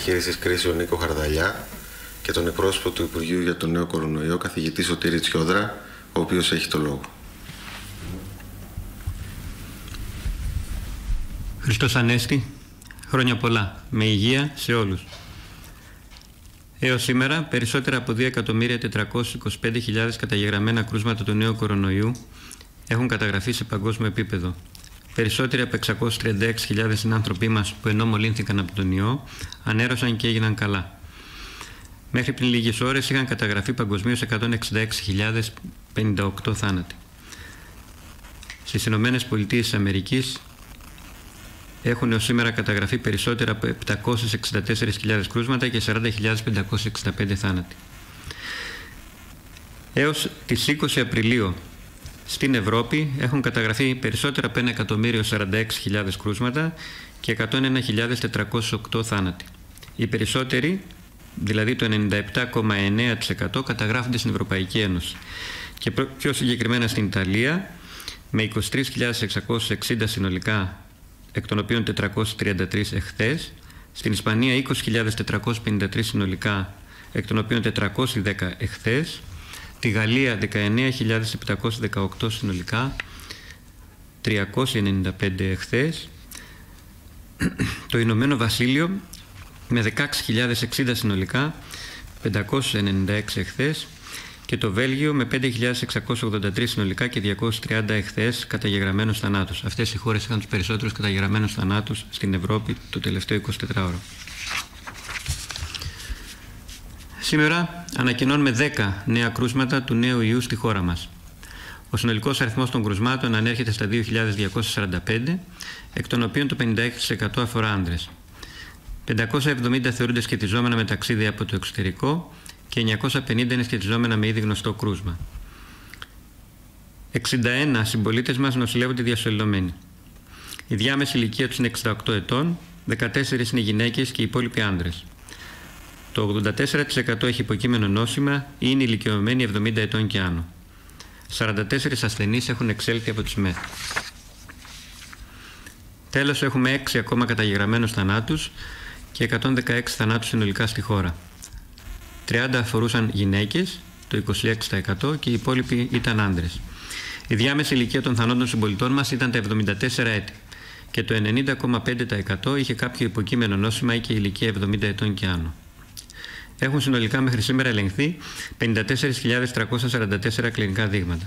Διαχείρισης Κρίσεων Νίκο Χαρδαλιά και τον εκπρόσωπο του Υπουργείου για τον νέο κορονοϊό, καθηγητή Σωτήρη Τσιόδρα, ο οποίος έχει το λόγο. Χριστός Ανέστη, χρόνια πολλά, με υγεία σε όλους. Έως σήμερα, περισσότερα από 2.425.000 καταγεγραμμένα κρούσματα του νέου κορονοϊού έχουν καταγραφεί σε παγκόσμιο επίπεδο. Περισσότεροι από 636.000 συνάνθρωποι μας που ενώ μολύνθηκαν από τον ιό, ανέρωσαν και έγιναν καλά. Μέχρι πριν λίγες ώρες είχαν καταγραφεί παγκοσμίως 166.058 θάνατοι. Στις Ηνωμένες Πολιτείες της Αμερικής έχουν έως σήμερα καταγραφεί περισσότερα από 764.000 κρούσματα και 40.565 θάνατοι. Έως τις 20 Απριλίου στην Ευρώπη έχουν καταγραφεί περισσότερα από 1.046.000 κρούσματα και 101.408 θάνατοι. Οι περισσότεροι, δηλαδή το 97,9%, καταγράφονται στην Ευρωπαϊκή Ένωση και πιο συγκεκριμένα στην Ιταλία με 23.660 συνολικά, εκ των οποίων 433 εχθές, στην Ισπανία 20.453 συνολικά, εκ των οποίων 410 εχθές, τη Γαλλία 19.718 συνολικά, 395 εχθές, το Ηνωμένο Βασίλειο με 16.060 συνολικά, 596 εχθές και το Βέλγιο με 5.683 συνολικά και 230 εχθές καταγεγραμμένους θανάτους. Αυτές οι χώρες είχαν τους περισσότερους καταγεγραμμένους θανάτους στην Ευρώπη το τελευταίο 24ωρο. Σήμερα ανακοινώνουμε 10 νέα κρούσματα του νέου ιού στη χώρα μας. Ο συνολικός αριθμός των κρουσμάτων ανέρχεται στα 2.245, εκ των οποίων το 56% αφορά άνδρες. 570 θεωρούνται σχετιζόμενα με ταξίδια από το εξωτερικό και 950 είναι σχετιζόμενα με ήδη γνωστό κρούσμα. 61 συμπολίτες μας νοσηλεύονται διασωληνωμένοι. Η διάμεση ηλικία τους είναι 68 ετών, 14 είναι γυναίκες και οι υπόλοιποι άνδρες. Το 84% έχει υποκείμενο νόσημα ή είναι ηλικιωμένοι 70 ετών και άνω. 44 ασθενείς έχουν εξέλθει από τις ΜΕΘ. Τέλος, έχουμε 6 ακόμα καταγεγραμμένους θανάτους και 116 θανάτους συνολικά στη χώρα. 30 αφορούσαν γυναίκες, το 26% και οι υπόλοιποι ήταν άνδρες. Η διάμεση ηλικία των θανόντων συμπολιτών μας ήταν τα 74 έτη και το 90,5% είχε κάποιο υποκείμενο νόσημα ή και ηλικία 70 ετών και άνω. Έχουν συνολικά μέχρι σήμερα ελεγχθεί 54.344 κλινικά δείγματα.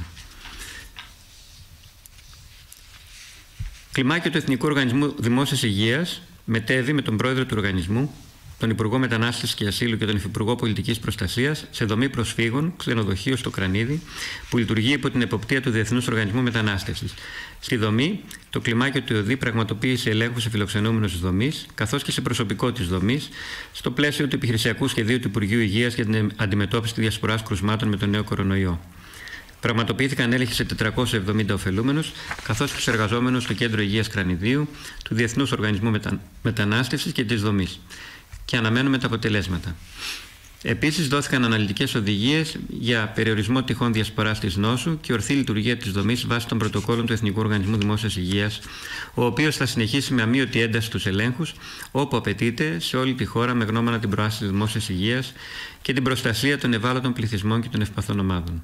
Κλιμάκιο του Εθνικού Οργανισμού Δημόσιας Υγείας μετέβη με τον πρόεδρο του οργανισμού, τον Υπουργό Μετανάστευσης και Ασύλου και τον Υφυπουργό Πολιτικής Προστασίας σε δομή προσφύγων, ξενοδοχείο στο Κρανίδι, που λειτουργεί υπό την εποπτεία του Διεθνούς Οργανισμού Μετανάστευσης. Στη δομή, το κλιμάκιο του ΕΟΔΗ πραγματοποίησε ελέγχους σε φιλοξενούμενους της δομής, καθώς και σε προσωπικό της δομής, στο πλαίσιο του επιχειρησιακού σχεδίου του Υπουργείου Υγείας για την αντιμετώπιση της διασποράς κρουσμάτων με τον νέο κορονοϊό. Πραγματοποιήθηκαν έλεγχοι σε 470 ωφελούμενους, καθώς και στους εργαζόμενους στο Κέντρο Υγείας Κρανιδίου, του Διεθνούς Οργανισμού Μετανάστευσης και της δομής. Και αναμένουμε τα αποτελέσματα. Επίσης, δόθηκαν αναλυτικές οδηγίες για περιορισμό τυχόν διασποράς της νόσου και ορθή λειτουργία της δομής βάσει των πρωτοκόλων του Εθνικού Οργανισμού Δημόσιας Υγείας, ο οποίος θα συνεχίσει με αμείωτη ένταση τους ελέγχους, όπου απαιτείται, σε όλη τη χώρα με γνώμονα την προάσπιση της δημόσιας υγείας και την προστασία των ευάλωτων πληθυσμών και των ευπαθών ομάδων.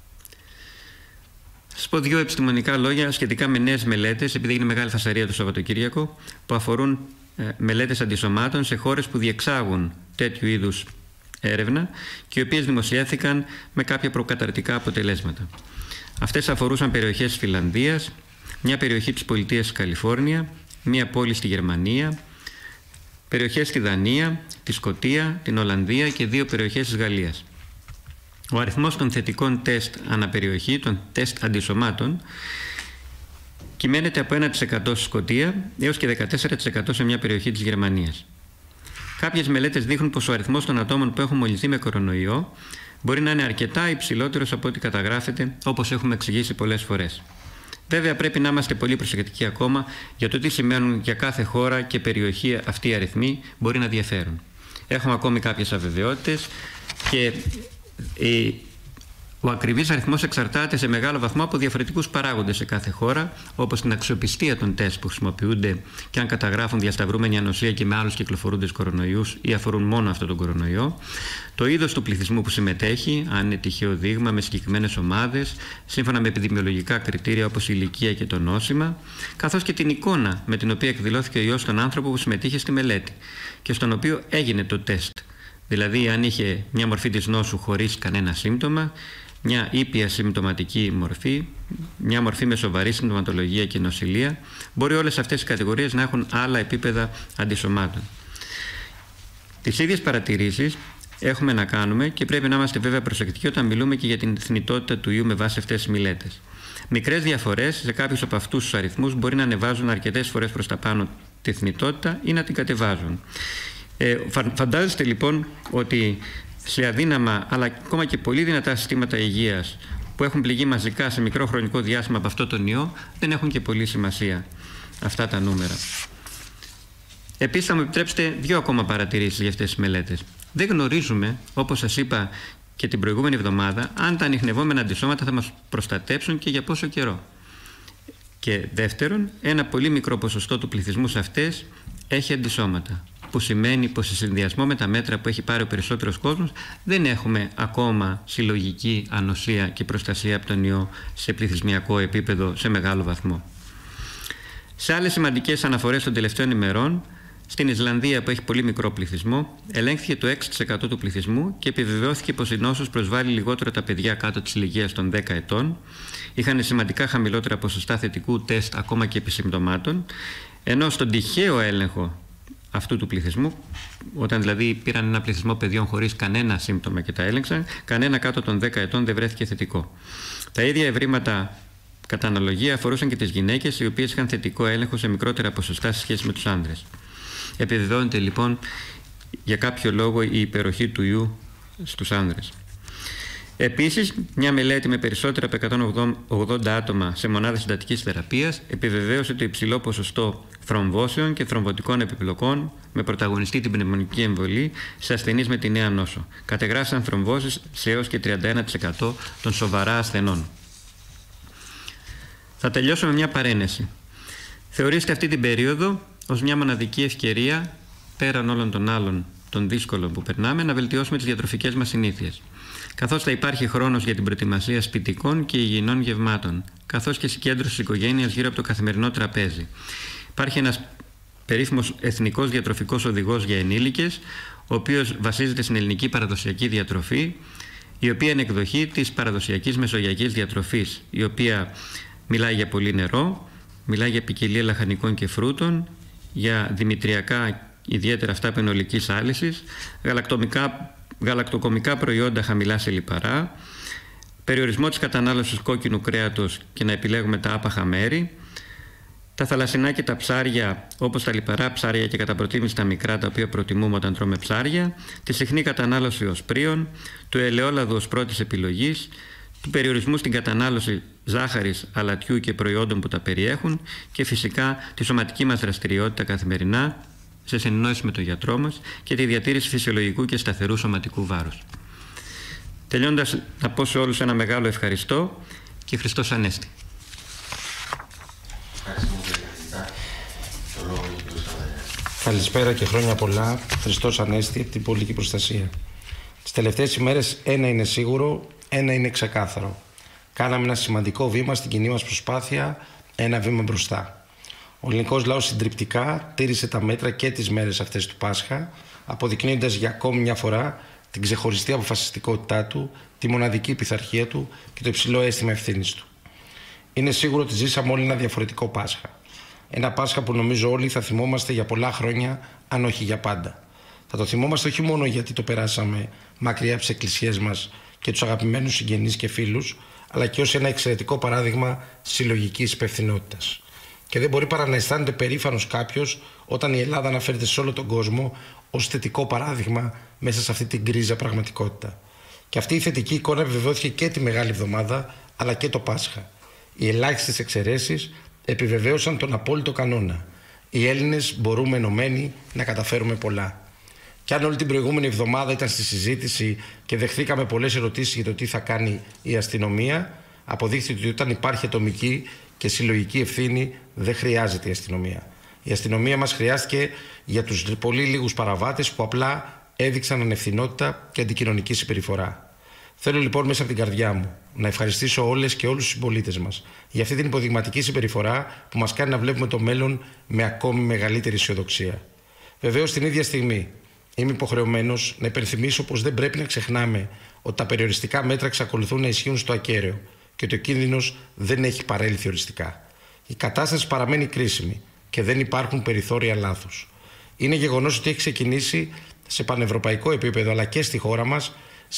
Θα σας πω δύο επιστημονικά λόγια σχετικά με νέες μελέτες, επειδή έγινε μεγάλη φασαρία το Σαββατοκύριακο, που αφορούν μελέτες αντισωμάτων σε χώρες που διεξάγουν τέτοιου είδους έρευνα και οι οποίες δημοσιεύθηκαν με κάποια προκαταρκτικά αποτελέσματα. Αυτές αφορούσαν περιοχές της Φινλανδίας, μια περιοχή της πολιτείας της Καλιφόρνια, μια πόλη στη Γερμανία, περιοχές στη Δανία, τη Σκωτία, την Ολλανδία και 2 περιοχές της Γαλλίας. Ο αριθμός των θετικών τεστ αναπεριοχή, των τεστ αντισωμάτων, κυμαίνεται από 1% στη Σκωτία έως και 14% σε μια περιοχή της Γερμανίας. Κάποιες μελέτες δείχνουν πως ο αριθμός των ατόμων που έχουν μολυνθεί με κορονοϊό μπορεί να είναι αρκετά υψηλότερος από ό,τι καταγράφεται, όπως έχουμε εξηγήσει πολλές φορές. Βέβαια, πρέπει να είμαστε πολύ προσεκτικοί ακόμα για το τι σημαίνουν για κάθε χώρα και περιοχή αυτοί οι αριθμοί μπορεί να διαφέρουν. Έχουμε ακόμη κάποιες αβεβαιότητες και Ο ακριβής αριθμός εξαρτάται σε μεγάλο βαθμό από διαφορετικούς παράγοντες σε κάθε χώρα, όπως την αξιοπιστία των τεστ που χρησιμοποιούνται και αν καταγράφουν διασταυρούμενη ανοσία και με άλλους κυκλοφορούντες κορονοϊούς ή αφορούν μόνο αυτόν τον κορονοϊό, το είδος του πληθυσμού που συμμετέχει, αν είναι τυχαίο δείγμα με συγκεκριμένες ομάδες, σύμφωνα με επιδημιολογικά κριτήρια όπως η ηλικία και το νόσημα, καθώς και την εικόνα με την οποία εκδηλώθηκε ο ιός στον άνθρωπο που συμμετείχε στη μελέτη και στον οποίο έγινε το τεστ. Δηλαδή, αν είχε μια μορφή της νόσου χωρίς κανένα σύμπτωμα, μια ήπια συμπτωματική μορφή, μια μορφή με σοβαρή συμπτωματολογία και νοσηλεία, μπορεί όλες αυτές οι κατηγορίες να έχουν άλλα επίπεδα αντισωμάτων. Τις ίδιες παρατηρήσεις έχουμε να κάνουμε και πρέπει να είμαστε βέβαια προσεκτικοί όταν μιλούμε και για την θνητότητα του ιού με βάση αυτές τις μελέτες. Μικρές διαφορές σε κάποιους από αυτούς τους αριθμούς μπορεί να ανεβάζουν αρκετές φορές προς τα πάνω τη θνητότητα ή να την κατεβάζουν. Φαντάζεστε λοιπόν ότι σε αδύναμα αλλά ακόμα και πολύ δυνατά συστήματα υγείας που έχουν πληγεί μαζικά σε μικρό χρονικό διάστημα από αυτό τον ιό, δεν έχουν και πολύ σημασία αυτά τα νούμερα. Επίσης, θα μου επιτρέψετε δύο ακόμα παρατηρήσεις για αυτές τις μελέτες. Δεν γνωρίζουμε, όπως σας είπα και την προηγούμενη εβδομάδα, αν τα ανιχνευόμενα αντισώματα θα μας προστατέψουν και για πόσο καιρό. Και δεύτερον, ένα πολύ μικρό ποσοστό του πληθυσμού σε αυτές έχει αντισώματα, που σημαίνει πως σε συνδυασμό με τα μέτρα που έχει πάρει ο περισσότερος κόσμος δεν έχουμε ακόμα συλλογική ανοσία και προστασία από τον ιό σε πληθυσμιακό επίπεδο σε μεγάλο βαθμό. Σε άλλες σημαντικές αναφορές των τελευταίων ημερών, στην Ισλανδία που έχει πολύ μικρό πληθυσμό, ελέγχθηκε το 6% του πληθυσμού και επιβεβαιώθηκε πως η νόσος προσβάλλει λιγότερο τα παιδιά κάτω της ηλικίας των 10 ετών, είχαν σημαντικά χαμηλότερα ποσοστά θετικού τεστ ακόμα και επισυμπτωμάτων, ενώ στον τυχαίο έλεγχο αυτού του πληθυσμού, όταν δηλαδή πήραν ένα πληθυσμό παιδιών χωρίς κανένα σύμπτωμα και τα έλεγξαν, κανένα κάτω των 10 ετών δεν βρέθηκε θετικό. Τα ίδια ευρήματα κατά αναλογία αφορούσαν και τις γυναίκες, οι οποίες είχαν θετικό έλεγχο σε μικρότερα ποσοστά σε σχέση με τους άνδρες. Επιβεβαιώνεται λοιπόν για κάποιο λόγο η υπεροχή του ιού στους άνδρες. Επίσης, μια μελέτη με περισσότερα από 180 άτομα σε μονάδες συντατικής θεραπείας επιβεβαίωσε το υψηλό ποσοστό θρομβώσεων και θρομβωτικών επιπλοκών με πρωταγωνιστή την πνευμονική εμβολή σε ασθενείς με τη νέα νόσο. Κατεγράφησαν θρομβώσεις σε έως και 31% των σοβαρά ασθενών. Θα τελειώσω με μια παρένεση. Θεωρήστε αυτή την περίοδο ως μια μοναδική ευκαιρία, πέραν όλων των άλλων των δύσκολων που περνάμε, να βελτιώσουμε τις διατροφικές μας συνήθειες. Καθώς θα υπάρχει χρόνος για την προετοιμασία σπιτικών και υγιεινών γευμάτων, καθώς και συγκέντρωση της οικογένειας γύρω από το καθημερινό τραπέζι. Υπάρχει ένας περίφημος εθνικός διατροφικός οδηγός για ενήλικες, ο οποίος βασίζεται στην ελληνική παραδοσιακή διατροφή, η οποία είναι εκδοχή της παραδοσιακής μεσογειακής διατροφής, η οποία μιλάει για πολύ νερό, μιλάει για ποικιλία λαχανικών και φρούτων, για δημητριακά, ιδιαίτερα αυτά πενολικής άλυσης, γαλακτοκομικά προϊόντα χαμηλά σε λιπαρά, περιορισμό της κατανάλωσης κόκκινου κρέατος και να επιλέγουμε τα άπαχα μέρη, τα θαλασσινά και τα ψάρια, όπως τα λιπαρά ψάρια και κατά προτίμηση τα μικρά, τα οποία προτιμούμε όταν τρώμε ψάρια, τη συχνή κατανάλωση οσπρίων, του ελαιόλαδου ως πρώτης επιλογής, του περιορισμού στην κατανάλωση ζάχαρης, αλατιού και προϊόντων που τα περιέχουν και φυσικά τη σωματική μας δραστηριότητα καθημερινά, σε συνεννόηση με τον γιατρό μας και τη διατήρηση φυσιολογικού και σταθερού σωματικού βάρους. Τελειώντας, να πω σε όλους ένα μεγάλο ευχαριστώ και Χριστός Ανέστη. Καλησπέρα και χρόνια πολλά. Χριστός Ανέστη από την πολιτική προστασία. Τις τελευταίες ημέρες ένα είναι σίγουρο, ένα είναι ξεκάθαρο. Κάναμε ένα σημαντικό βήμα στην κοινή μας προσπάθεια, ένα βήμα μπροστά. Ο ελληνικός λαός συντριπτικά τήρησε τα μέτρα και τις μέρες αυτές του Πάσχα, αποδεικνύοντας για ακόμη μια φορά την ξεχωριστή αποφασιστικότητά του, τη μοναδική πειθαρχία του και το υψηλό αίσθημα ευθύνης του. Είναι σίγουρο ότι ζήσαμε όλοι ένα διαφορετικό Πάσχα. Ένα Πάσχα που νομίζω όλοι θα θυμόμαστε για πολλά χρόνια, αν όχι για πάντα. Θα το θυμόμαστε όχι μόνο γιατί το περάσαμε μακριά από τις εκκλησίες μας και τους αγαπημένους συγγενείς και φίλους, αλλά και ως ένα εξαιρετικό παράδειγμα συλλογικής υπευθυνότητας. Και δεν μπορεί παρά να αισθάνεται περήφανος κάποιος όταν η Ελλάδα αναφέρεται σε όλο τον κόσμο ως θετικό παράδειγμα μέσα σε αυτή την γκρίζα πραγματικότητα. Και αυτή η θετική εικόνα επιβεβαιώθηκε και τη Μεγάλη Εβδομάδα αλλά και το Πάσχα. Οι ελάχιστες εξαιρέσεις επιβεβαίωσαν τον απόλυτο κανόνα. Οι Έλληνες μπορούμε ενωμένοι να καταφέρουμε πολλά. Και αν όλη την προηγούμενη εβδομάδα ήταν στη συζήτηση και δεχθήκαμε πολλές ερωτήσεις για το τι θα κάνει η αστυνομία, αποδείχθηκε ότι όταν υπάρχει ατομική και συλλογική ευθύνη δεν χρειάζεται η αστυνομία. Η αστυνομία μας χρειάστηκε για τους πολύ λίγους παραβάτες που απλά έδειξαν ανευθυνότητα και αντικοινωνική συμπεριφορά. Θέλω λοιπόν μέσα από την καρδιά μου να ευχαριστήσω όλες και όλους τους συμπολίτες μας για αυτή την υποδειγματική συμπεριφορά που μας κάνει να βλέπουμε το μέλλον με ακόμη μεγαλύτερη αισιοδοξία. Βεβαίως, την ίδια στιγμή είμαι υποχρεωμένος να υπενθυμίσω πως δεν πρέπει να ξεχνάμε ότι τα περιοριστικά μέτρα εξακολουθούν να ισχύουν στο ακέραιο και ότι ο κίνδυνος δεν έχει παρέλθει οριστικά. Η κατάσταση παραμένει κρίσιμη και δεν υπάρχουν περιθώρια λάθους. Είναι γεγονός ότι έχει ξεκινήσει σε πανευρωπαϊκό επίπεδο αλλά και στη χώρα μας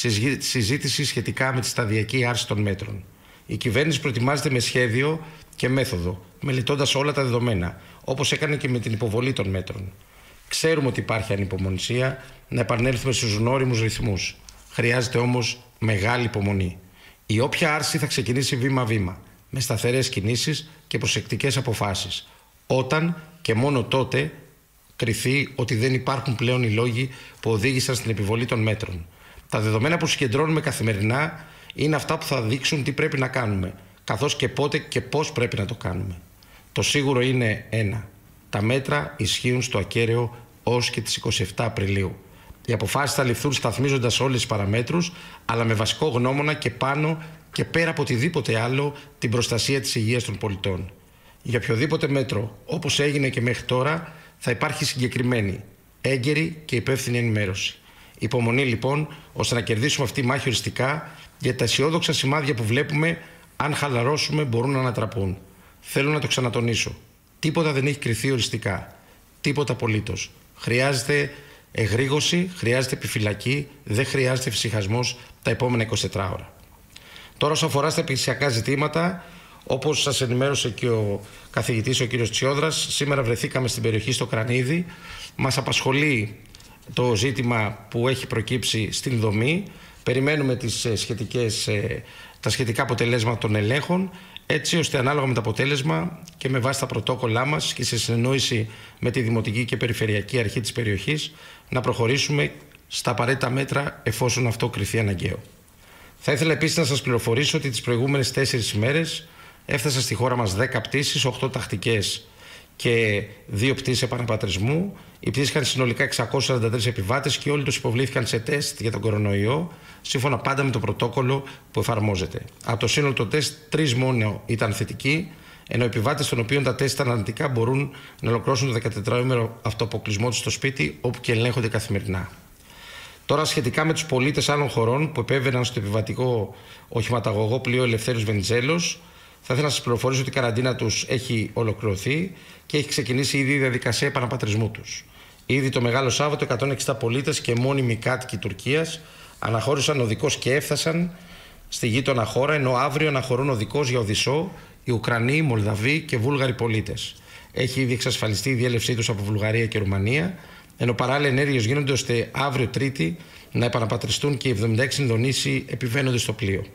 συζήτηση σχετικά με τη σταδιακή άρση των μέτρων. Η κυβέρνηση προετοιμάζεται με σχέδιο και μέθοδο, μελετώντας όλα τα δεδομένα, όπως έκανε και με την υποβολή των μέτρων. Ξέρουμε ότι υπάρχει ανυπομονησία να επανέλθουμε στους γνώριμους ρυθμούς. Χρειάζεται όμως μεγάλη υπομονή. Η όποια άρση θα ξεκινήσει βήμα-βήμα, με σταθερές κινήσεις και προσεκτικές αποφάσεις, όταν και μόνο τότε κριθεί ότι δεν υπάρχουν πλέον οι λόγοι που οδήγησαν στην επιβολή των μέτρων. Τα δεδομένα που συγκεντρώνουμε καθημερινά είναι αυτά που θα δείξουν τι πρέπει να κάνουμε, καθώς και πότε και πώς πρέπει να το κάνουμε. Το σίγουρο είναι ένα. Τα μέτρα ισχύουν στο ακέραιο ως και τις 27 Απριλίου. Οι αποφάσεις θα ληφθούν σταθμίζοντας όλες τις παραμέτρους, αλλά με βασικό γνώμονα και πάνω και πέρα από οτιδήποτε άλλο την προστασία της υγείας των πολιτών. Για οποιοδήποτε μέτρο, όπως έγινε και μέχρι τώρα, θα υπάρχει συγκεκριμένη, έγκαιρη και υπεύθυνη ενημέρωση. Υπομονή λοιπόν, ώστε να κερδίσουμε αυτή τη μάχη οριστικά, γιατί τα αισιόδοξα σημάδια που βλέπουμε, αν χαλαρώσουμε, μπορούν να ανατραπούν. Θέλω να το ξανατονίσω. Τίποτα δεν έχει κριθεί οριστικά. Τίποτα απολύτως. Χρειάζεται εγρήγορση, χρειάζεται επιφυλακή, δεν χρειάζεται φυσιχασμός τα επόμενα 24 ώρα. Τώρα, όσον αφορά στα επιχειρησιακά ζητήματα, όπως σας ενημέρωσε και ο καθηγητής ο κ. Τσιόδρας, σήμερα βρεθήκαμε στην περιοχή στο Κρανίδι. Μας απασχολεί το ζήτημα που έχει προκύψει στην δομή. Περιμένουμε τα σχετικά αποτελέσματα των ελέγχων, έτσι ώστε ανάλογα με το αποτέλεσμα και με βάση τα πρωτόκολλά μας και σε συνεννόηση με τη Δημοτική και Περιφερειακή Αρχή της περιοχής να προχωρήσουμε στα απαραίτητα μέτρα εφόσον αυτό κριθεί αναγκαίο. Θα ήθελα επίσης να σας πληροφορήσω ότι τις προηγούμενες 4 ημέρες έφτασαν στη χώρα μας 10 πτήσεις, 8 τακτικές και 2 πτήσεις επαναπατρισμού. Οι πτήσεις είχαν συνολικά 643 επιβάτες και όλοι τους υποβλήθηκαν σε τεστ για τον κορονοϊό, σύμφωνα πάντα με το πρωτόκολλο που εφαρμόζεται. Από το σύνολο των τεστ, 3 μόνο ήταν θετικοί, ενώ οι επιβάτες των οποίων τα τεστ ήταν αρνητικά μπορούν να ολοκληρώσουν το 14ωρο αυτοαποκλεισμό τους στο σπίτι, όπου και ελέγχονται καθημερινά. Τώρα, σχετικά με τους πολίτες άλλων χωρών που επέβαιναν στο επιβατικό οχηματαγωγό πλοίο Ελευθέριος Βενιζέλος, θα ήθελα να σας πληροφορήσω ότι η καραντίνα τους έχει ολοκληρωθεί και έχει ξεκινήσει ήδη η διαδικασία επαναπατρισμού τους. Ήδη το Μεγάλο Σάββατο, 160 πολίτες και μόνιμοι κάτοικοι Τουρκίας αναχώρησαν οδικώς και έφτασαν στη γείτονα χώρα, ενώ αύριο αναχωρούν οδικώς για Οδυσσό οι Ουκρανοί, Μολδαβοί και Βούλγαροι πολίτες. Έχει ήδη εξασφαλιστεί η διέλευσή τους από Βουλγαρία και Ρουμανία, ενώ παράλληλα ενέργειες γίνονται ώστε αύριο Τρίτη να επαναπατριστούν και οι 76 Ινδονήσιοι επιβαίνοντες στο πλοίο.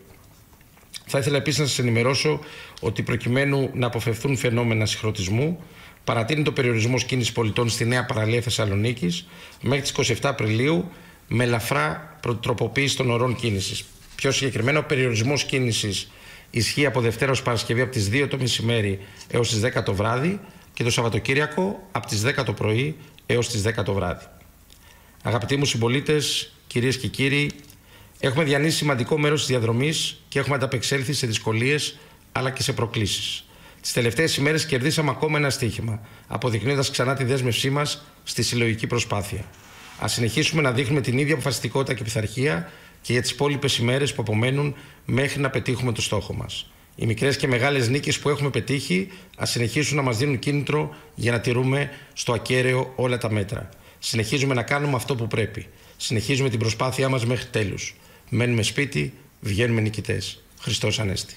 Θα ήθελα επίσης να σας ενημερώσω ότι προκειμένου να αποφευθούν φαινόμενα συγχρονισμού, παρατείνει το περιορισμός κίνησης πολιτών στη Νέα Παραλία Θεσσαλονίκης μέχρι τις 27 Απριλίου με ελαφρά τροποποίηση των ωρών κίνησης. Πιο συγκεκριμένα, ο περιορισμός κίνησης ισχύει από Δευτέρα ως Παρασκευή από τις 2 το μεσημέρι έως τις 10 το βράδυ και το Σαββατοκύριακο από τις 10 το πρωί έως τις 10 το βράδυ. Αγαπητοί μου συμπολίτες, κυρίες και κύριοι, έχουμε διανύσει σημαντικό μέρος της διαδρομής και έχουμε ανταπεξέλθει σε δυσκολίες αλλά και σε προκλήσεις. Τις τελευταίες ημέρες κερδίσαμε ακόμα ένα στοίχημα, αποδεικνύοντας ξανά τη δέσμευσή μας στη συλλογική προσπάθεια. Ας συνεχίσουμε να δείχνουμε την ίδια αποφασιστικότητα και πειθαρχία και για τις υπόλοιπες ημέρες που απομένουν μέχρι να πετύχουμε το στόχο μας. Οι μικρές και μεγάλες νίκες που έχουμε πετύχει ας συνεχίσουν να μας δίνουν κίνητρο για να τηρούμε στο ακέραιο όλα τα μέτρα. Συνεχίζουμε να κάνουμε αυτό που πρέπει. Συνεχίζουμε την προσπάθειά μας μέχρι τέλους. Μένουμε σπίτι, βγαίνουμε νικητές. Χριστός Ανέστη.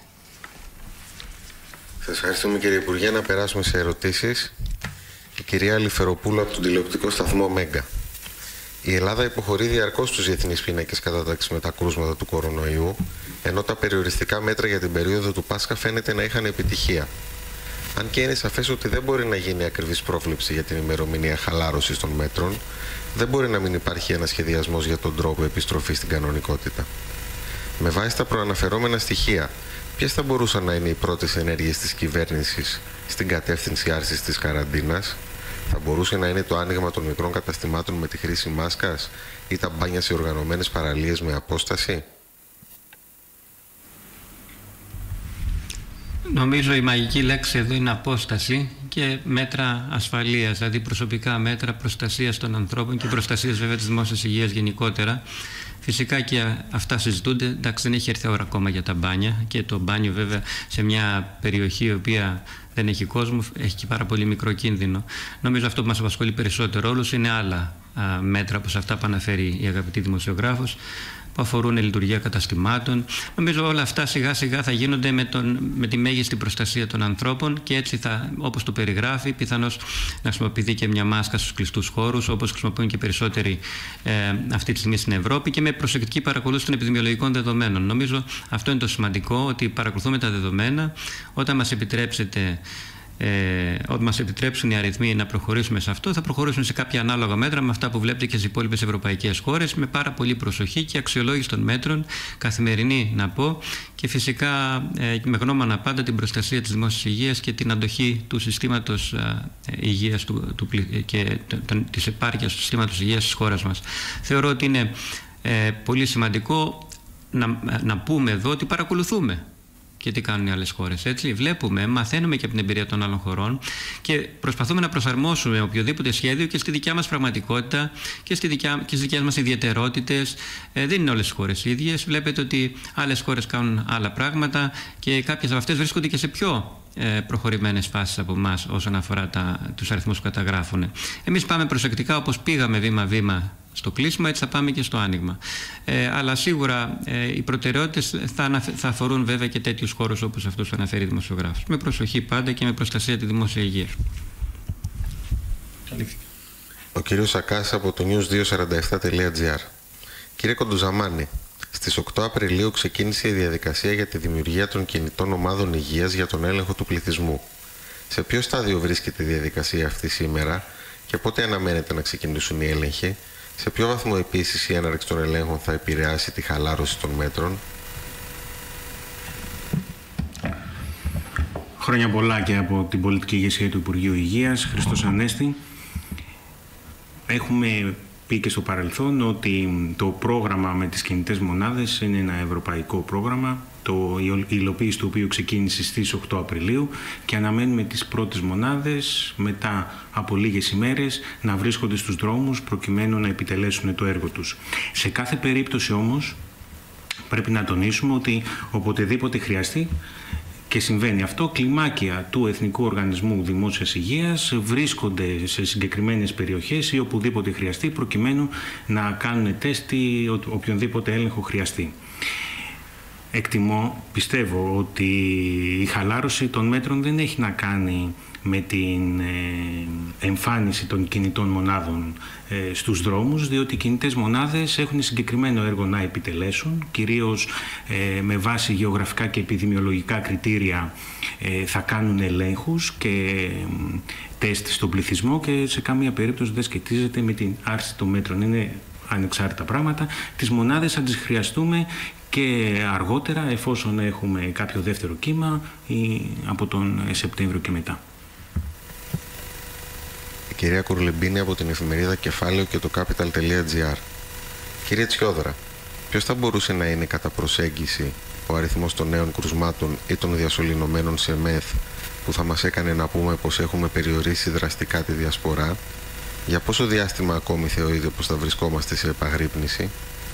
Σας ευχαριστούμε, κύριε Υπουργέ. Να περάσουμε σε ερωτήσεις. Η κυρία Λιφεροπούλου από τον τηλεοπτικό σταθμό Μέγκα. Η Ελλάδα υποχωρεί διαρκώς στους διεθνείς πίνακες κατάταξης με τα κρούσματα του κορονοϊού, ενώ τα περιοριστικά μέτρα για την περίοδο του Πάσχα φαίνεται να είχαν επιτυχία. Αν και είναι σαφές ότι δεν μπορεί να γίνει ακριβής πρόβλεψη για την ημερομηνία χαλάρωσης των μέτρων, δεν μπορεί να μην υπάρχει ένας σχεδιασμός για τον τρόπο επιστροφής στην κανονικότητα. Με βάση τα προαναφερόμενα στοιχεία, ποιες θα μπορούσαν να είναι οι πρώτες ενέργειες της κυβέρνησης στην κατεύθυνση άρσης της καραντίνας? Θα μπορούσε να είναι το άνοιγμα των μικρών καταστημάτων με τη χρήση μάσκας ή τα μπάνια σε οργανωμένες παραλίες με απόσταση? Νομίζω η μαγική λέξη εδώ είναι απόσταση και μέτρα ασφαλείας, δηλαδή προσωπικά μέτρα προστασίας των ανθρώπων και προστασίας βέβαια της δημόσιας υγείας γενικότερα. Φυσικά και αυτά συζητούνται. Εντάξει, δεν έχει έρθει ώρα ακόμα για τα μπάνια και το μπάνιο βέβαια σε μια περιοχή η οποία δεν έχει κόσμο έχει και πάρα πολύ μικρό κίνδυνο. Νομίζω αυτό που μας απασχολεί περισσότερο όλους είναι άλλα μέτρα όπως αυτά που αναφέρει η αγαπητή δημοσιογράφος, που αφορούν λειτουργία καταστημάτων. Νομίζω όλα αυτά σιγά σιγά θα γίνονται με τη μέγιστη προστασία των ανθρώπων και έτσι θα, όπως το περιγράφει, πιθανώς να χρησιμοποιηθεί και μια μάσκα στους κλειστούς χώρους, όπως χρησιμοποιούν και περισσότεροι αυτή τη στιγμή στην Ευρώπη, και με προσεκτική παρακολούθηση των επιδημιολογικών δεδομένων. Νομίζω αυτό είναι το σημαντικό, ότι παρακολουθούμε τα δεδομένα. Όταν μας επιτρέψουν οι αριθμοί να προχωρήσουμε σε αυτό, θα προχωρήσουμε σε κάποια ανάλογα μέτρα με αυτά που βλέπετε και στις υπόλοιπες ευρωπαϊκές χώρες, με πάρα πολύ προσοχή και αξιολόγηση των μέτρων, καθημερινή να πω, και φυσικά με γνώμονα πάντα την προστασία της δημόσιας υγείας και την αντοχή του συστήματος υγείας και της επάρκειας του συστήματος υγείας της χώρας μας. Θεωρώ ότι είναι πολύ σημαντικό να πούμε εδώ ότι παρακολουθούμε και τι κάνουν οι άλλες χώρες. Έτσι, βλέπουμε, μαθαίνουμε και από την εμπειρία των άλλων χωρών και προσπαθούμε να προσαρμόσουμε οποιοδήποτε σχέδιο και στη δικιά μας πραγματικότητα και στις δικές μας ιδιαιτερότητες. Δεν είναι όλες οι χώρες ίδιες. Βλέπετε ότι άλλες χώρες κάνουν άλλα πράγματα και κάποιες από αυτές βρίσκονται και σε πιο προχωρημένες φάσεις από εμάς όσον αφορά τους αριθμούς που καταγράφουν. Εμείς πάμε προσεκτικά, όπως πήγαμε βήμα-βήμα στο κλείσιμο, έτσι θα πάμε και στο άνοιγμα. Αλλά σίγουρα οι προτεραιότητες θα αφορούν βέβαια και τέτοιους χώρους όπως αυτούς που αναφέρει η δημοσιογράφος. Με προσοχή πάντα και με προστασία τη δημόσια υγεία. Ο κύριος Σακάς από το news247.gr. Κύριε Κοντουζαμάνη, στις 8 Απριλίου ξεκίνησε η διαδικασία για τη δημιουργία των κινητών ομάδων υγείας για τον έλεγχο του πληθυσμού. Σε ποιο στάδιο βρίσκεται η διαδικασία αυτή σήμερα και πότε αναμένεται να ξεκινήσουν οι έλεγχοι? Σε ποιο βαθμό επίσης η έναρξη των ελέγχων θα επηρεάσει τη χαλάρωση των μέτρων? Χρόνια πολλά και από την πολιτική ηγεσία του Υπουργείου Υγείας, Χριστός Ανέστη. Έχουμε πει και στο παρελθόν ότι το πρόγραμμα με τις κινητές μονάδες είναι ένα ευρωπαϊκό πρόγραμμα, η υλοποίηση του οποίου ξεκίνησε στις 8 Απριλίου και αναμένουμε τις πρώτες μονάδες μετά από λίγες ημέρες να βρίσκονται στους δρόμους προκειμένου να επιτελέσουν το έργο τους. Σε κάθε περίπτωση όμως πρέπει να τονίσουμε ότι οποτεδήποτε χρειαστεί, και συμβαίνει αυτό, κλιμάκια του Εθνικού Οργανισμού Δημόσιας Υγείας βρίσκονται σε συγκεκριμένες περιοχές ή οπουδήποτε χρειαστεί προκειμένου να κάνουν τεστ ή οποιονδήποτε έλεγχο χρειαστεί. Εκτιμώ, πιστεύω ότι η χαλάρωση των μέτρων δεν έχει να κάνει με την εμφάνιση των κινητών μονάδων στους δρόμους, διότι οι κινητές μονάδες έχουν συγκεκριμένο έργο να επιτελέσουν, κυρίως με βάση γεωγραφικά και επιδημιολογικά κριτήρια θα κάνουν ελέγχους και τεστ στον πληθυσμό και σε καμία περίπτωση δεν σχετίζεται με την άρση των μέτρων. Είναι ανεξάρτητα πράγματα. Τις μονάδες θα τις χρειαστούμε και αργότερα, εφόσον έχουμε κάποιο δεύτερο κύμα ή από τον Σεπτέμβριο και μετά. Η κυρία Κουρλεμπίνη από την εφημερίδα Κεφάλαιο και το capital.gr. Κύριε Τσιόδρα, ποιος θα μπορούσε να είναι κατά προσέγγιση ο αριθμός των νέων κρουσμάτων ή των διασωληνωμένων σε ΜΕΘ που θα μας έκανε να πούμε πως έχουμε περιορίσει δραστικά τη διασπορά? Για πόσο διάστημα ακόμη θεωρείτε πως θα βρισκόμαστε σε επαγρύπνηση?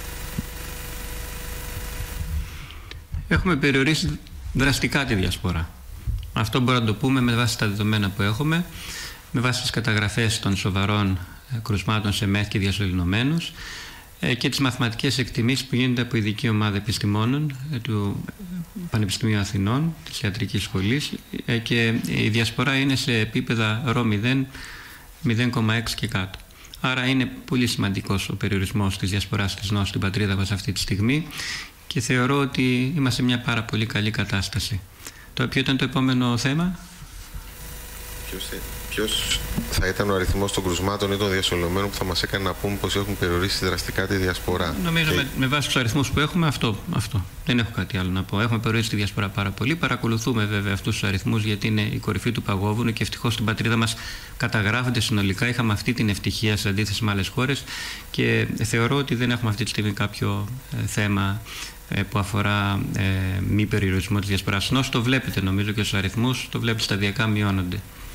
Έχουμε περιορίσει δραστικά τη διασπορά. Αυτό μπορούμε να το πούμε με βάση τα δεδομένα που έχουμε, με βάση τις καταγραφές των σοβαρών κρουσμάτων σε ΜΕΘ και διασωληνωμένους και τις μαθηματικές εκτιμήσεις που γίνονται από ειδική ομάδα επιστημόνων του Πανεπιστημίου Αθηνών, της Ιατρικής Σχολής, και η διασπορά είναι σε επίπεδα ρ0, 0,6 και κάτω. Άρα είναι πολύ σημαντικός ο περιορισμός της διασποράς της νόσου στην πατρίδα μας αυτή τη στιγμή και θεωρώ ότι είμαστε σε μια πάρα πολύ καλή κατάσταση. Ποιο ήταν το επόμενο θέμα? Ποιος θα ήταν ο αριθμός των κρουσμάτων ή των διασωλωμένων που θα μας έκανε να πούμε πως έχουν περιορίσει δραστικά τη διασπορά? Νομίζω με βάση τους αριθμούς που έχουμε, αυτό. Δεν έχω κάτι άλλο να πω. Έχουμε περιορίσει τη διασπορά πάρα πολύ. Παρακολουθούμε βέβαια αυτούς τους αριθμούς, γιατί είναι η κορυφή του παγόβουνου και ευτυχώς στην πατρίδα μας καταγράφονται συνολικά. Είχαμε αυτή την ευτυχία σε αντίθεση με άλλες χώρες και θεωρώ ότι δεν έχουμε αυτή τη στιγμή κάποιο θέμα που αφορά μη περιορισμό της διασποράς. Όσο το βλέπετε, νομίζω, και στους αριθμούς, το βλέπετε σταδιακά μειώνονται.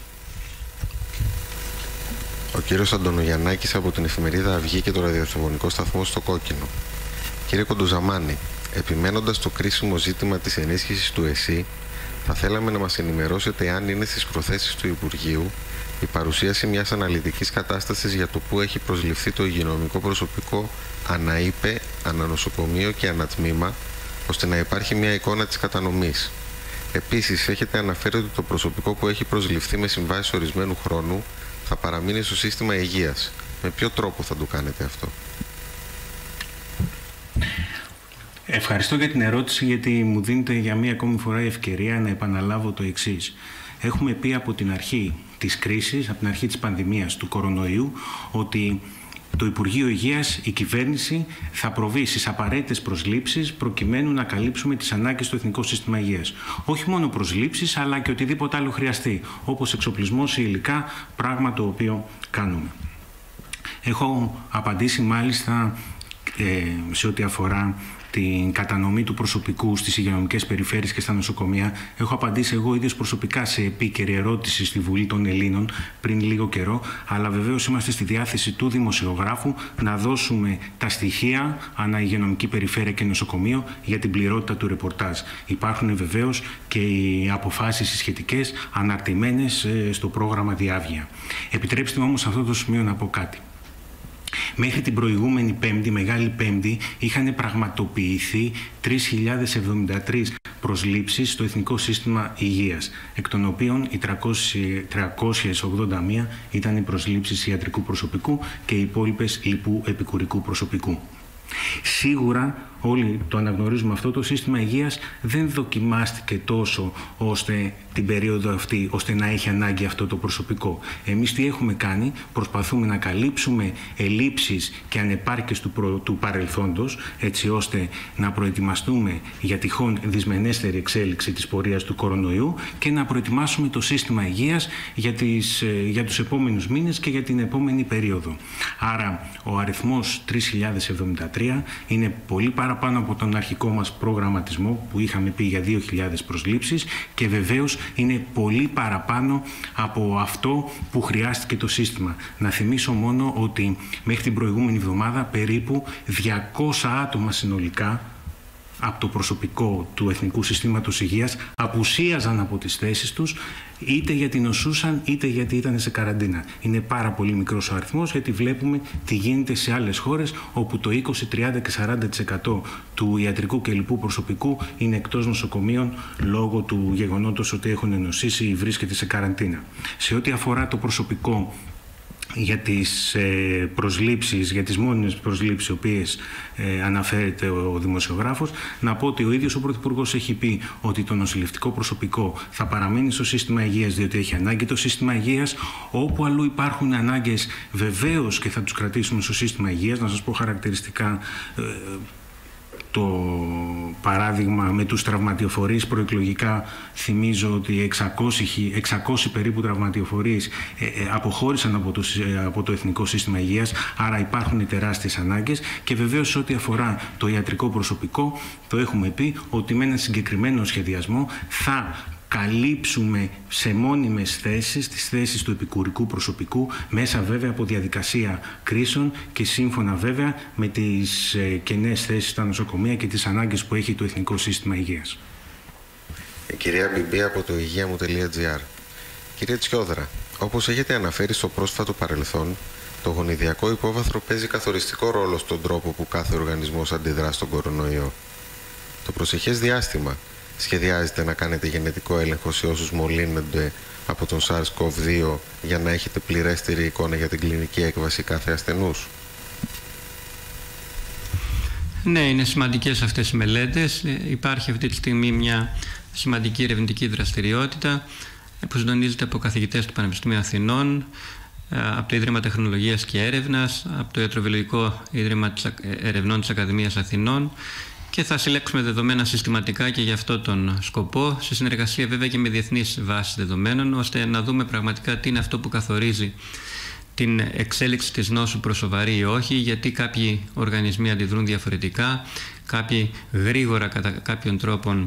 Ο κύριος Αντωνογιαννάκης από την εφημερίδα Αυγή και το ραδιοφωνικό σταθμό στο Κόκκινο. Κύριε Κοντοζαμάνη, επιμένοντας το κρίσιμο ζήτημα της ενίσχυσης του ΕΣΥ, θα θέλαμε να μας ενημερώσετε αν είναι στις προθέσεις του Υπουργείου η παρουσίαση μιας αναλυτικής κατάστασης για το πού έχει προσληφθεί το υγειονομικό προσωπικό αναείπε, ανανοσοκομείο και ανατμήμα, ώστε να υπάρχει μια εικόνα της κατανομής. Επίσης, έχετε αναφέρει ότι το προσωπικό που έχει προσληφθεί με συμβάσεις ορισμένου χρόνου θα παραμείνει στο σύστημα υγείας. Με ποιο τρόπο θα το κάνετε αυτό? Ευχαριστώ για την ερώτηση, γιατί μου δίνετε για μία ακόμη φορά η ευκαιρία να επαναλάβω το εξής. Έχουμε πει από την αρχή της κρίσης, από την αρχή της πανδημίας του κορονοϊού, ότι το Υπουργείο Υγείας, η κυβέρνηση, θα προβεί στις απαραίτητες προσλήψεις προκειμένου να καλύψουμε τις ανάγκες στο Εθνικό Σύστημα Υγείας. Όχι μόνο προσλήψεις, αλλά και οτιδήποτε άλλο χρειαστεί, όπως εξοπλισμός ή υλικά, πράγμα το οποίο κάνουμε. Έχω απαντήσει μάλιστα σε ό,τι αφορά την κατανομή του προσωπικού στις υγειονομικές περιφέρειες και στα νοσοκομεία. Έχω απαντήσει εγώ ίδιος προσωπικά σε επίκαιρη ερώτηση στη Βουλή των Ελλήνων πριν λίγο καιρό, αλλά βεβαίως είμαστε στη διάθεση του δημοσιογράφου να δώσουμε τα στοιχεία ανά υγειονομική περιφέρεια και νοσοκομείο για την πληρότητα του ρεπορτάζ. Υπάρχουν βεβαίως και οι αποφάσεις σχετικές αναρτημένες στο πρόγραμμα Διάβγεια. Επιτρέψτε μου όμως σε αυτό το σημείο να πω κάτι. Μέχρι την προηγούμενη Πέμπτη, Μεγάλη Πέμπτη, είχαν πραγματοποιηθεί 3.073 προσλήψεις στο Εθνικό Σύστημα Υγείας, εκ των οποίων οι 381 ήταν οι προσλήψεις ιατρικού προσωπικού και οι υπόλοιπες λοιπού επικουρικού προσωπικού. Σίγουρα όλοι το αναγνωρίζουμε αυτό, το σύστημα υγείας δεν δοκιμάστηκε τόσο ώστε την περίοδο αυτή, ώστε να έχει ανάγκη αυτό το προσωπικό. Εμείς τι έχουμε κάνει? Προσπαθούμε να καλύψουμε ελλείψεις και ανεπάρκειες του παρελθόντος, έτσι ώστε να προετοιμαστούμε για τυχόν δυσμενέστερη εξέλιξη της πορείας του κορονοϊού και να προετοιμάσουμε το σύστημα υγείας για τους επόμενους μήνες και για την επόμενη περίοδο. Άρα ο αριθμός 3.073 είναι πολύ παραπάνω από τον αρχικό μας προγραμματισμό που είχαμε πει για 2.000 προσλήψεις και βεβαίως είναι πολύ παραπάνω από αυτό που χρειάστηκε το σύστημα. Να θυμίσω μόνο ότι μέχρι την προηγούμενη εβδομάδα περίπου 200 άτομα συνολικά από το προσωπικό του Εθνικού Συστήματος Υγείας απουσίαζαν από τις θέσεις τους, είτε γιατί νοσούσαν είτε γιατί ήταν σε καραντίνα. Είναι πάρα πολύ μικρός ο αριθμός, γιατί βλέπουμε τι γίνεται σε άλλες χώρες όπου το 20, 30 και 40% του ιατρικού και λοιπού προσωπικού είναι εκτός νοσοκομείων λόγω του γεγονότος ότι έχουν νοσήσει ή βρίσκεται σε καραντίνα. Σε ό,τι αφορά το προσωπικό για τις προσλήψεις, για τις μόνιμες προσλήψεις οι οποίες αναφέρεται ο δημοσιογράφος, να πω ότι ο ίδιος ο Πρωθυπουργός έχει πει ότι το νοσηλευτικό προσωπικό θα παραμείνει στο σύστημα υγείας διότι έχει ανάγκη το σύστημα υγείας. Όπου αλλού υπάρχουν ανάγκες βεβαίως και θα τους κρατήσουμε στο σύστημα υγείας. Να σας πω χαρακτηριστικά το παράδειγμα με τους τραυματιοφορείς. Προεκλογικά θυμίζω ότι 600 περίπου τραυματιοφορείς αποχώρησαν από το Εθνικό Σύστημα Υγείας, άρα υπάρχουν τεράστιες ανάγκες. Και βεβαίως ό,τι αφορά το ιατρικό προσωπικό, το έχουμε πει ότι με έναν συγκεκριμένο σχεδιασμό θα καλύψουμε σε μόνιμες θέσεις τις θέσεις του επικουρικού προσωπικού, μέσα βέβαια από διαδικασία κρίσεων και σύμφωνα βέβαια με τις κενές θέσεις στα νοσοκομεία και τις ανάγκες που έχει το Εθνικό Σύστημα Υγείας. Κυρία Μπιμπή από το υγεία.gr. Κύριε Τσιόδρα, όπως έχετε αναφέρει στο πρόσφατο παρελθόν, το γονιδιακό υπόβαθρο παίζει καθοριστικό ρόλο στον τρόπο που κάθε οργανισμός αντιδρά στον κορονοϊό. Το προσεχές διάστημα σχεδιάζετε να κάνετε γενετικό έλεγχο σε όσους μολύνονται από τον SARS-CoV-2 για να έχετε πληρέστερη εικόνα για την κλινική έκβαση κάθε ασθενούς? Ναι, είναι σημαντικές αυτές οι μελέτες. Υπάρχει αυτή τη στιγμή μια σημαντική ερευνητική δραστηριότητα. που συντονίζεται από καθηγητές του Πανεπιστημίου Αθηνών, από το Ίδρυμα Τεχνολογίας και Έρευνας, από το Ιατροβιολογικό Ίδρυμα Ερευνών της Ακαδημίας Αθηνών, και θα συλλέξουμε δεδομένα συστηματικά και για αυτό τον σκοπό, σε συνεργασία βέβαια και με διεθνείς βάσεις δεδομένων, ώστε να δούμε πραγματικά τι είναι αυτό που καθορίζει την εξέλιξη της νόσου προς σοβαρή ή όχι, γιατί κάποιοι οργανισμοί αντιδρούν διαφορετικά, κάποιοι γρήγορα κατά κάποιον τρόπον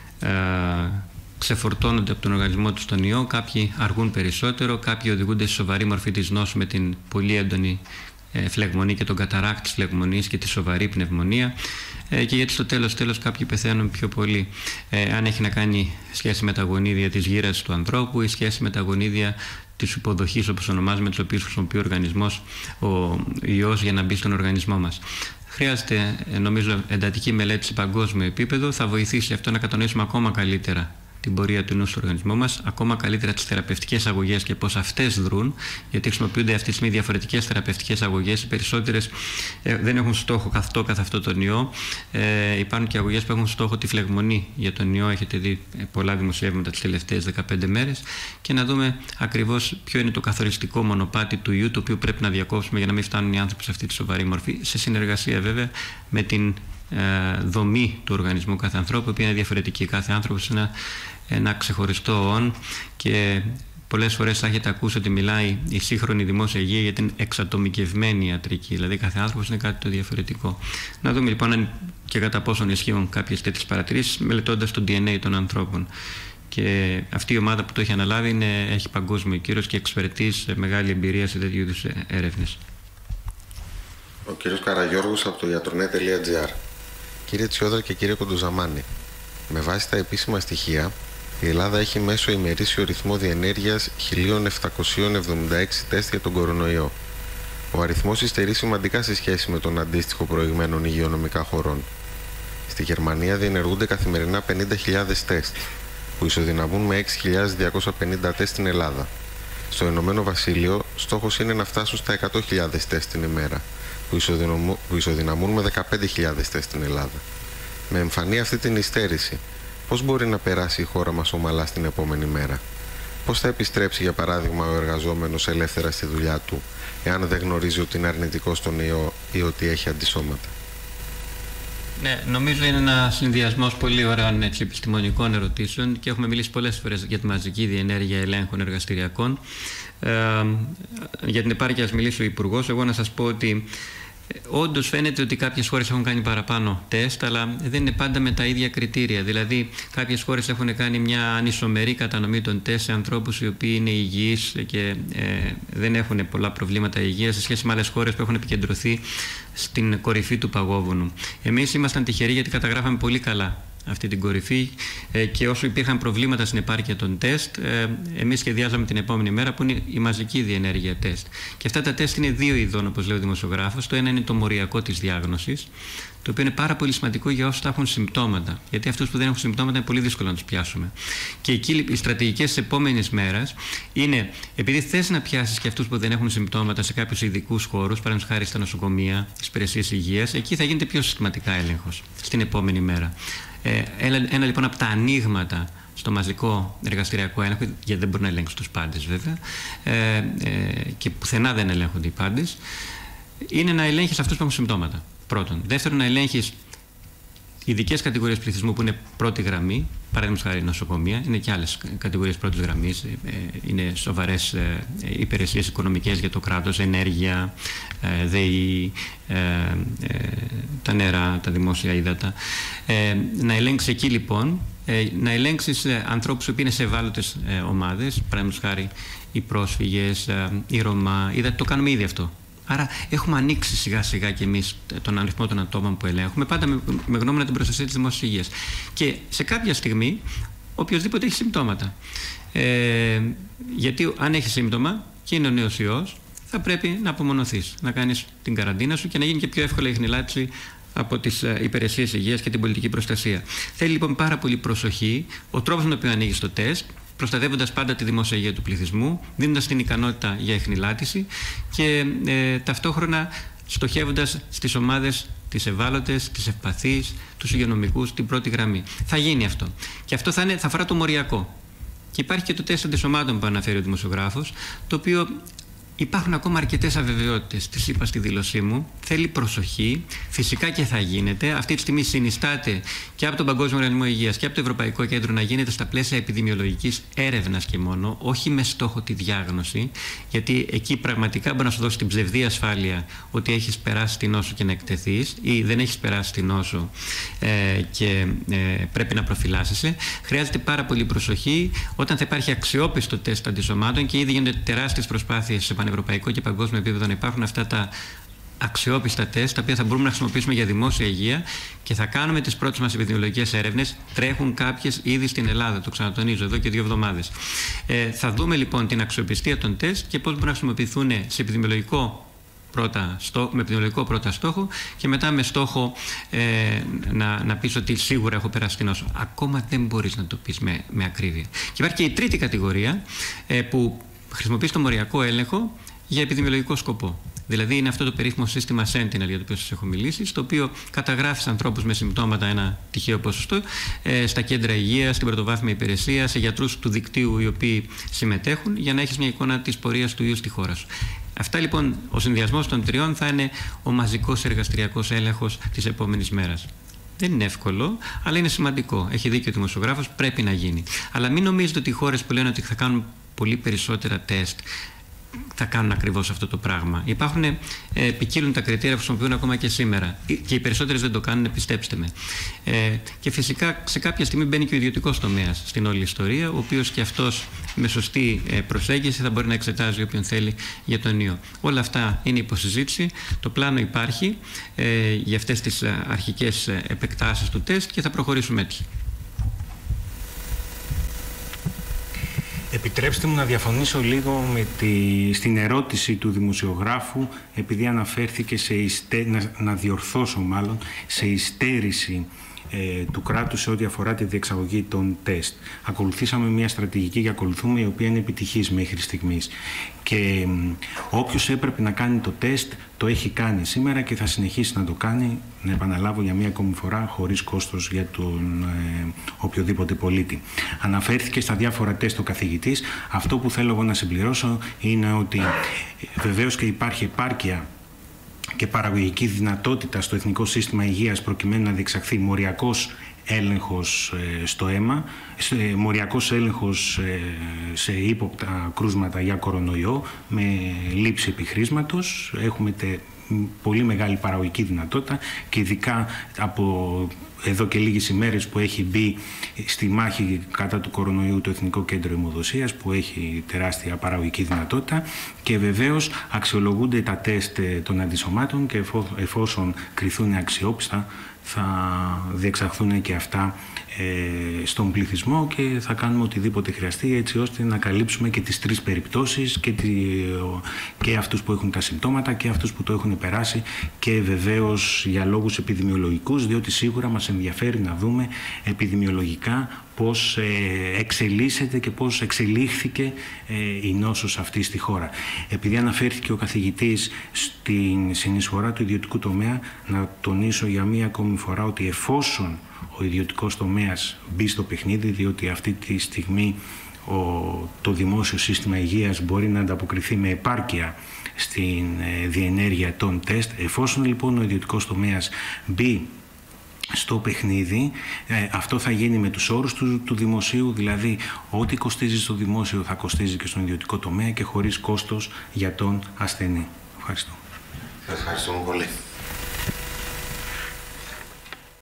ξεφορτώνονται από τον οργανισμό τους τον ιό, κάποιοι αργούν περισσότερο, κάποιοι οδηγούνται στη σοβαρή μορφή της νόσου με την πολύ έντονη φλεγμονή και τον καταράκτη της φλεγμονής και τη σοβαρή πνευμονία, και γιατί στο τέλος κάποιοι πεθαίνουν πιο πολύ, αν έχει να κάνει σχέση με τα γονίδια της γύρας του ανθρώπου ή σχέση με τα γονίδια της υποδοχής, όπως ονομάζουμε, τις οποίες χρησιμοποιεί ο οργανισμός, ο ιός, για να μπει στον οργανισμό μας. Χρειάζεται, νομίζω, εντατική μελέτη σε παγκόσμιο επίπεδο. Θα βοηθήσει αυτό να κατανοήσουμε ακόμα καλύτερα την πορεία του νου στο οργανισμό μας, ακόμα καλύτερα τις θεραπευτικές αγωγές και πώς αυτές δρούν, γιατί χρησιμοποιούνται αυτή τη στιγμή διαφορετικές θεραπευτικές αγωγές. Οι περισσότερες δεν έχουν στόχο καθ' αυτό τον ιό. Υπάρχουν και αγωγές που έχουν στόχο τη φλεγμονή για τον ιό. Έχετε δει πολλά δημοσιεύματα τις τελευταίες 15 μέρες. Και να δούμε ακριβώς ποιο είναι το καθοριστικό μονοπάτι του ιού, το οποίο πρέπει να διακόψουμε για να μην φτάνουν οι άνθρωποι σε αυτή τη σοβαρή μορφή, σε συνεργασία βέβαια με την δομή του οργανισμού κάθε ανθρώπου, που είναι διαφορετική. Κάθε άνθρωπος είναι ένα ξεχωριστό όν, και πολλές φορές θα έχετε ακούσει ότι μιλάει η σύγχρονη δημόσια υγεία για την εξατομικευμένη ιατρική, δηλαδή κάθε άνθρωπος είναι κάτι το διαφορετικό. Να δούμε λοιπόν και κατά πόσον ισχύουν κάποιες τέτοιες παρατηρήσεις, μελετώντας το DNA των ανθρώπων. Και αυτή η ομάδα που το έχει αναλάβει έχει παγκόσμιο κύρος και εξπερτής, μεγάλη εμπειρία σε τέτοιου είδους έρευνες. Ο κύριος Καραγιώργος από το Ιατρονέ.gr. Κύριε Τσιόδρα και κύριε Κοντοζαμάνη, με βάση τα επίσημα στοιχεία, η Ελλάδα έχει μέσο ημερήσιο ρυθμό διενέργειας 1.776 τεστ για τον κορονοϊό. Ο αριθμός υστερεί σημαντικά σε σχέση με τον αντίστοιχο προηγμένων υγειονομικά χωρών. Στη Γερμανία διενεργούνται καθημερινά 50.000 τεστ, που ισοδυναμούν με 6.250 τεστ στην Ελλάδα. Στο Ηνωμένο Βασίλειο, στόχος είναι να φτάσουν στα 100.000 τεστ την ημέρα, που ισοδυναμούν με 15.000 τεστ στην Ελλάδα. Με εμφανή αυτή την υστέρηση, πώς μπορεί να περάσει η χώρα μας ομαλά στην επόμενη μέρα? Πώς θα επιστρέψει, για παράδειγμα, ο εργαζόμενος ελεύθερα στη δουλειά του, εάν δεν γνωρίζει ότι είναι αρνητικός στον ιό ή ότι έχει αντισώματα? Ναι, νομίζω είναι ένα συνδυασμός πολύ ωραίων επιστημονικών ερωτήσεων, και έχουμε μιλήσει πολλές φορές για τη μαζική διενέργεια ελέγχων εργαστηριακών. Για την επάρκεια, ας μιλήσει ο Υπουργός. Εγώ να σας πω ότι όντως φαίνεται ότι κάποιες χώρες έχουν κάνει παραπάνω τεστ, αλλά δεν είναι πάντα με τα ίδια κριτήρια. Δηλαδή, κάποιες χώρες έχουν κάνει μια ανισομερή κατανομή των τεστ σε ανθρώπους οι οποίοι είναι υγιείς και δεν έχουν πολλά προβλήματα υγείας, σε σχέση με άλλες χώρες που έχουν επικεντρωθεί στην κορυφή του παγόβουνου. Εμείς ήμασταν τυχεροί γιατί καταγράφαμε πολύ καλά αυτή την κορυφή, και όσο υπήρχαν προβλήματα στην επάρκεια των τεστ, εμείς σχεδιάζαμε την επόμενη μέρα, που είναι η μαζική διενέργεια τεστ. Και αυτά τα τεστ είναι δύο ειδών, όπως λέει ο δημοσιογράφος. Το ένα είναι το μοριακό της διάγνωσης, το οποίο είναι πάρα πολύ σημαντικό για όσους θα έχουν συμπτώματα. Γιατί αυτούς που δεν έχουν συμπτώματα είναι πολύ δύσκολο να τους πιάσουμε. Και εκεί οι στρατηγικές της επόμενης μέρας είναι, επειδή θες να πιάσεις και αυτούς που δεν έχουν συμπτώματα σε κάποιους ειδικούς χώρους, παραδείγματος χάρη στα νοσοκομεία, στις υπηρεσίες υγείας, εκεί θα γίνεται πιο συστηματικά έλεγχος στην επόμενη μέρα. Ένα λοιπόν από τα ανοίγματα στο μαζικό εργαστηριακό έλεγχο, γιατί δεν μπορεί να ελέγξει τους πάντες βέβαια, και πουθενά δεν ελέγχονται οι πάντες, είναι να ελέγχεις αυτούς που έχουν συμπτώματα. Πρώτον. Δεύτερον, να ελέγχεις ειδικές κατηγορίες πληθυσμού που είναι πρώτη γραμμή, παραδείγματος χάρη νοσοκομεία, είναι και άλλες κατηγορίες πρώτης γραμμής, είναι σοβαρές υπηρεσίες οικονομικές για το κράτος, ενέργεια, ΔΕΗ, τα νερά, τα δημόσια ύδατα. Να ελέγξεις εκεί λοιπόν, να ελέγξεις ανθρώπους που είναι σε ευάλωτες ομάδες, παραδείγματος χάρη οι πρόσφυγες, οι Ρωμά, το κάνουμε ήδη αυτό. Άρα έχουμε ανοίξει σιγά σιγά και εμείς τον αριθμό των ατόμων που ελέγχουμε, πάντα με γνώμονα την προστασία της δημόσιας υγείας. Και σε κάποια στιγμή, οποιοδήποτε έχει συμπτώματα. Γιατί αν έχει σύμπτωμα και είναι ο νέος ιός, θα πρέπει να απομονωθείς, να κάνεις την καραντίνα σου και να γίνει και πιο εύκολα η χνηλάτιση από τις υπηρεσίες υγείας και την πολιτική προστασία. Θέλει λοιπόν πάρα πολύ προσοχή ο τρόπος με τον οποίο ανοίγεις το τεστ, προστατεύοντας πάντα τη δημόσια υγεία του πληθυσμού, δίνοντας την ικανότητα για εχνηλάτιση και ταυτόχρονα στοχεύοντας στις ομάδες τις ευάλωτες, τις ευπαθείς, τους υγειονομικούς, την πρώτη γραμμή. Θα γίνει αυτό. Και αυτό θα αφορά το μοριακό. Και υπάρχει και το τεστ αντισωμάτων που αναφέρει ο δημοσιογράφος, το οποίο υπάρχουν ακόμα αρκετές αβεβαιότητες. Τις είπα στη δήλωσή μου. Θέλει προσοχή. Φυσικά και θα γίνεται. Αυτή τη στιγμή συνιστάται και από τον Παγκόσμιο Οργανισμό Υγείας και από το Ευρωπαϊκό Κέντρο να γίνεται στα πλαίσια επιδημιολογικής έρευνας και μόνο, όχι με στόχο τη διάγνωση. Γιατί εκεί πραγματικά μπορεί να σου δώσει την ψευδή ασφάλεια ότι έχεις περάσει την νόσο και να εκτεθείς, ή δεν έχεις περάσει την νόσο και πρέπει να προφυλάσσεσαι. Χρειάζεται πάρα πολύ προσοχή όταν θα υπάρχει αξιόπιστο τεστ αντισωμάτων, και ήδη γίνονται τεράστιες προσπάθειες σε πανευρωπαϊκό και παγκόσμιο επίπεδο να υπάρχουν αυτά τα αξιόπιστα τεστ, τα οποία θα μπορούμε να χρησιμοποιήσουμε για δημόσια υγεία, και θα κάνουμε τις πρώτες μας επιδημιολογικές έρευνες. Τρέχουν κάποιες ήδη στην Ελλάδα, το ξανατονίζω, εδώ και 2 εβδομάδες. Θα δούμε λοιπόν την αξιοπιστία των τεστ και πώς μπορούν να χρησιμοποιηθούν σε επιδημιολογικό με επιδημιολογικό πρώτα στόχο, και μετά με στόχο να πεις ότι σίγουρα έχω περάσει την νόσο. Ακόμα δεν μπορείς να το πεις με ακρίβεια. Και υπάρχει και η τρίτη κατηγορία που χρησιμοποιεί το μοριακό έλεγχο για επιδημιολογικό σκοπό. Δηλαδή είναι αυτό το περίφημο σύστημα Sentinel για το οποίο σας έχω μιλήσει, στο οποίο καταγράφει σε ανθρώπους με συμπτώματα ένα τυχαίο ποσοστό στα κέντρα υγείας, στην πρωτοβάθμια υπηρεσία, σε γιατρούς του δικτύου οι οποίοι συμμετέχουν, για να έχεις μια εικόνα της πορείας του ιού στη χώρα σου. Αυτά λοιπόν, ο συνδυασμός των τριών θα είναι ο μαζικός εργαστηριακός έλεγχος της επόμενης μέρας. Δεν είναι εύκολο, αλλά είναι σημαντικό. Έχει δίκιο ο δημοσιογράφος, πρέπει να γίνει. Αλλά μην νομίζετε ότι οι χώρες που λένε ότι θα κάνουν πολύ περισσότερα τεστ θα κάνουν ακριβώς αυτό το πράγμα. Ποικίλουν τα κριτήρια που χρησιμοποιούν ακόμα και σήμερα. Και οι περισσότερες δεν το κάνουν, πιστέψτε με. Και φυσικά σε κάποια στιγμή μπαίνει και ο ιδιωτικός τομέας στην όλη ιστορία, ο οποίος και αυτός με σωστή προσέγγιση θα μπορεί να εξετάζει όποιον θέλει για τον ιό. Όλα αυτά είναι υποσυζήτηση. Το πλάνο υπάρχει για αυτές τις αρχικές επεκτάσεις του τεστ και θα προχωρήσουμε έτσι. Επιτρέψτε μου να διαφωνήσω λίγο στην ερώτηση του δημοσιογράφου, επειδή αναφέρθηκε να διορθώσω μάλλον, σε υστέρηση του κράτους σε ό,τι αφορά τη διεξαγωγή των τεστ. Ακολουθήσαμε μια στρατηγική και ακολουθούμε, η οποία είναι επιτυχής μέχρι στιγμής. Και όποιος έπρεπε να κάνει το τεστ το έχει κάνει σήμερα και θα συνεχίσει να το κάνει, να επαναλάβω για μία ακόμη φορά, χωρίς κόστος για τον οποιοδήποτε πολίτη. Αναφέρθηκε στα διάφορα τεστ ο καθηγητής. Αυτό που θέλω εγώ να συμπληρώσω είναι ότι βεβαίως και υπάρχει επάρκεια και παραγωγική δυνατότητα στο Εθνικό Σύστημα Υγείας προκειμένου να διεξαχθεί μοριακός έλεγχος στο αίμα, μοριακός έλεγχος σε ύποπτα κρούσματα για κορονοϊό με λήψη επιχρήσματος. Έχουμε πολύ μεγάλη παραγωγική δυνατότητα, και ειδικά από εδώ και λίγες ημέρες που έχει μπει στη μάχη κατά του κορονοϊού το Εθνικό Κέντρο Αιμοδοσίας, που έχει τεράστια παραγωγική δυνατότητα, και βεβαίως αξιολογούνται τα τεστ των αντισωμάτων, και εφόσον κριθούν αξιόπιστα θα διεξαχθούν και αυτά στον πληθυσμό, και θα κάνουμε οτιδήποτε χρειαστεί έτσι ώστε να καλύψουμε και τις 3 περιπτώσεις, και αυτούς που έχουν τα συμπτώματα και αυτούς που το έχουν περάσει, και βεβαίως για λόγους επιδημιολογικούς, διότι σίγουρα μας ενδιαφέρει να δούμε επιδημιολογικά πώς εξελίσσεται και πώς εξελίχθηκε η νόσος αυτή στη χώρα. Επειδή αναφέρθηκε ο καθηγητής στην συνεισφορά του ιδιωτικού τομέα, να τονίσω για μία ακόμη φορά ότι εφόσον ο ιδιωτικός τομέας μπει στο παιχνίδι, διότι αυτή τη στιγμή το δημόσιο σύστημα υγείας μπορεί να ανταποκριθεί με επάρκεια στην διενέργεια των τεστ, εφόσον λοιπόν ο ιδιωτικός τομέας μπει στο παιχνίδι, αυτό θα γίνει με τους όρους του δημοσίου, δηλαδή ό,τι κοστίζει στο δημόσιο θα κοστίζει και στον ιδιωτικό τομέα, και χωρίς κόστος για τον ασθενή. Ευχαριστώ. Σας ευχαριστούμε πολύ.